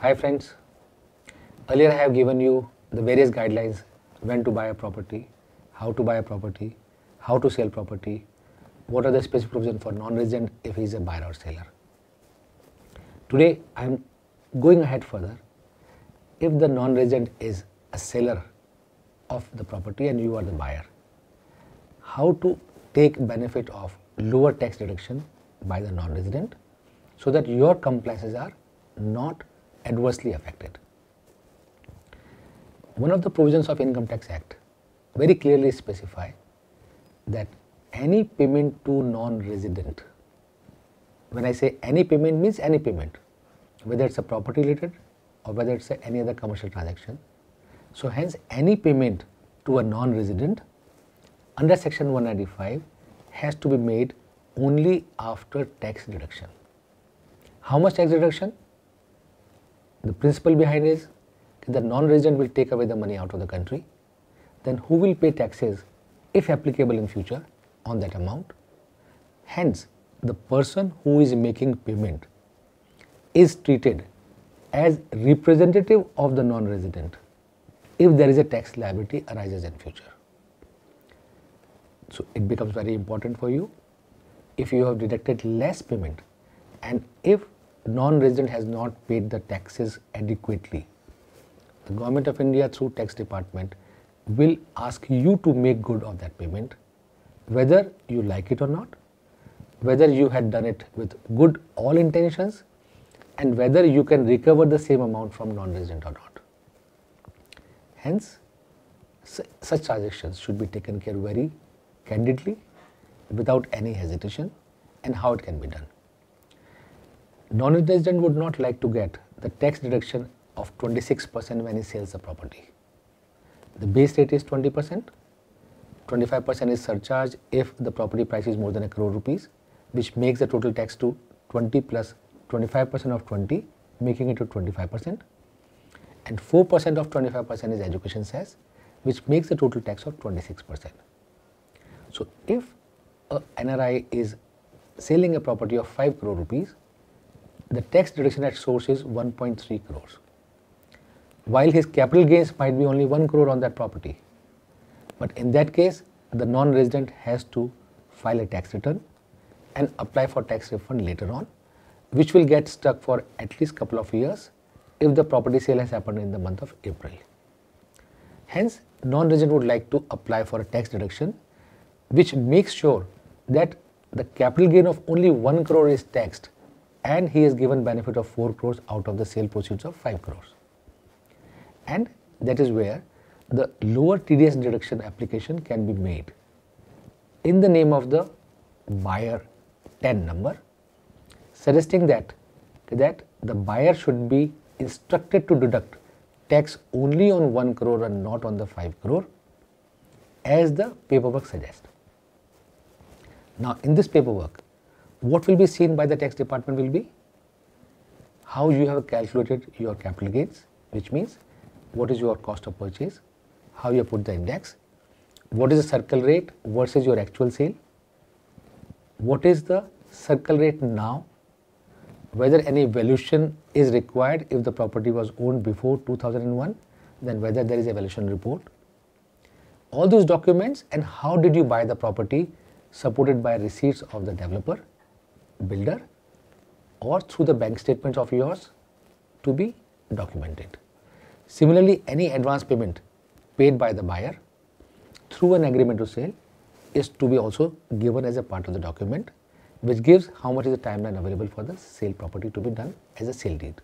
Hi friends, earlier I have given you the various guidelines when to buy a property, how to buy a property, how to sell property, what are the specific provisions for non-resident if he is a buyer or seller. Today I am going ahead further. If the non-resident is a seller of the property and you are the buyer, how to take benefit of lower tax deduction by the non-resident so that your compliances are not adversely affected. One of the provisions of Income Tax Act very clearly specify that any payment to non-resident, when I say any payment means any payment, whether it's a property related or whether it's any other commercial transaction. So hence any payment to a non-resident under section 195 has to be made only after tax deduction. How much tax deduction? The principle behind is the non-resident will take away the money out of the country, then who will pay taxes if applicable in future on that amount? Hence, the person who is making payment is treated as representative of the non-resident if there is a tax liability arises in future. So it becomes very important for you if you have deducted less payment and if non-resident has not paid the taxes adequately, the Government of India through Tax Department will ask you to make good of that payment, whether you like it or not, whether you had done it with good all intentions, and whether you can recover the same amount from non-resident or not. Hence, such transactions should be taken care very candidly, without any hesitation, and how it can be done. Non-resident would not like to get the tax deduction of 26% when he sells the property. The base rate is 20%, 25% is surcharge if the property price is more than 1 crore rupees, which makes the total tax to 20 plus 25% of 20, making it to 25%, and 4% of 25% is education cess, which makes the total tax of 26%. So if a NRI is selling a property of 5 crore rupees, the tax deduction at source is 1.3 crores. While his capital gains might be only 1 crore on that property. But in that case, the non-resident has to file a tax return and apply for tax refund later on, which will get stuck for at least couple of years if the property sale has happened in the month of April. Hence, non-resident would like to apply for a tax deduction which makes sure that the capital gain of only 1 crore is taxed and he is given benefit of 4 crores out of the sale proceeds of 5 crores. And that is where the lower TDS deduction application can be made in the name of the buyer TAN number, suggesting that the buyer should be instructed to deduct tax only on 1 crore and not on the 5 crore as the paperwork suggests. Now in this paperwork, what will be seen by the tax department will be how you have calculated your capital gains, which means what is your cost of purchase, how you put the index, what is the circle rate versus your actual sale, what is the circle rate now, whether any valuation is required if the property was owned before 2001, then whether there is a valuation report, all those documents, and how did you buy the property supported by receipts of the developer, builder, or through the bank statements of yours to be documented. Similarly, any advance payment paid by the buyer through an agreement to sale is to be also given as a part of the document, which gives how much is the timeline available for the sale property to be done as a sale deed.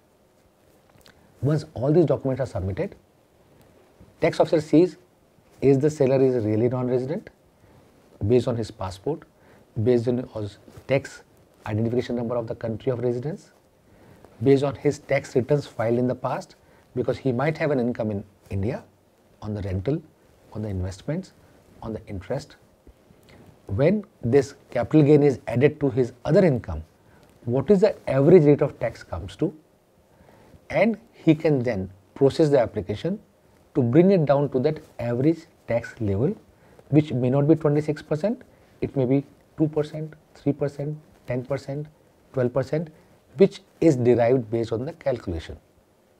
Once all these documents are submitted, tax officer sees is the seller is really non-resident based on his passport, based on his tax identification number of the country of residence, based on his tax returns filed in the past, because he might have an income in India on the rental, on the investments, on the interest. When this capital gain is added to his other income, what is the average rate of tax comes to, and he can then process the application to bring it down to that average tax level, which may not be 26%, it may be 2%, 3%, 10%, 12%, which is derived based on the calculation.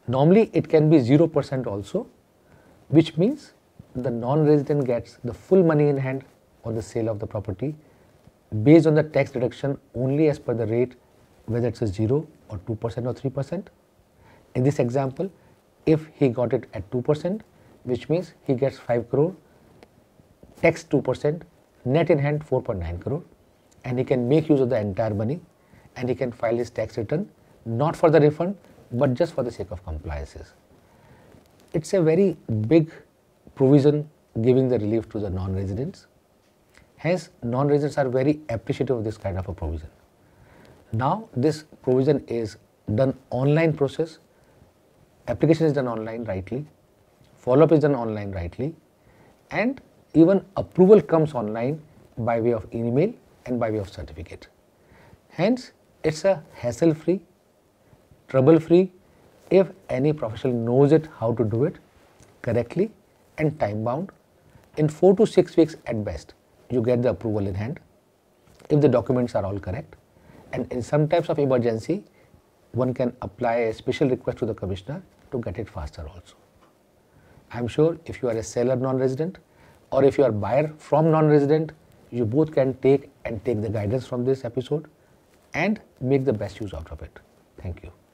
Normally it can be 0% also, which means the non-resident gets the full money in hand on the sale of the property based on the tax deduction only as per the rate, whether it's a 0 or 2% or 3%. In this example, if he got it at 2%, which means he gets 5 crore, tax 2%, net in hand 4.9 crore, and he can make use of the entire money and he can file his tax return not for the refund but just for the sake of compliances. It's a very big provision giving the relief to the non-residents. Hence, non-residents are very appreciative of this kind of a provision. Now, this provision is done online process, application is done online rightly, follow-up is done online rightly, and even approval comes online by way of email and by way of certificate. Hence, it's a hassle-free, trouble-free if any professional knows it how to do it correctly and time-bound. In 4 to 6 weeks at best, you get the approval in hand if the documents are all correct, and in some types of emergency, one can apply a special request to the commissioner to get it faster also. I am sure if you are a seller non-resident or if you are buyer from non-resident, you both can take the guidance from this episode and make the best use out of it. Thank you.